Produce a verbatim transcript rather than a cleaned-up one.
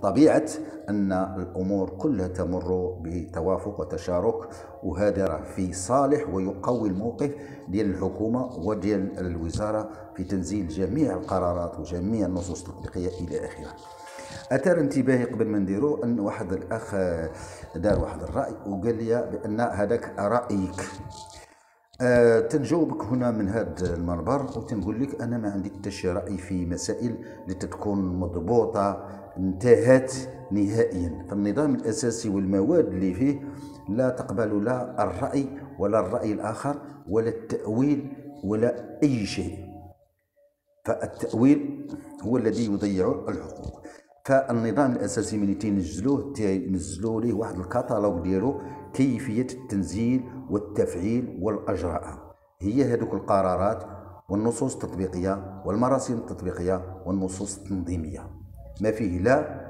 طبيعة أن الأمور كلها تمر بتوافق وتشارك، وهذا راه في صالح ويقوي الموقف ديال الحكومة وديال الوزارة في تنزيل جميع القرارات وجميع النصوص التطبيقية إلى آخره. أثار انتباهي قبل ما نديرو أن واحد الأخ دار واحد الرأي وقال لي بأن هذاك رأيك. أه تنجاوبك هنا من هذا المنبر وتنقول لك أنا ما عندي حتى شي رأي في مسائل اللي تكون مضبوطة انتهت نهائيا. فالنظام الأساسي والمواد اللي فيه لا تقبل لا الرأي ولا الرأي الآخر ولا التأويل ولا أي شيء. فالتأويل هو الذي يضيع الحقوق. فالنظام الاساسي ملي تينزلوه تينزلوا ليه واحد الكتالوج ديالو كيفيه التنزيل والتفعيل والاجراء، هي هذوك القرارات والنصوص التطبيقيه والمراسيم التطبيقيه والنصوص التنظيميه، ما فيه لا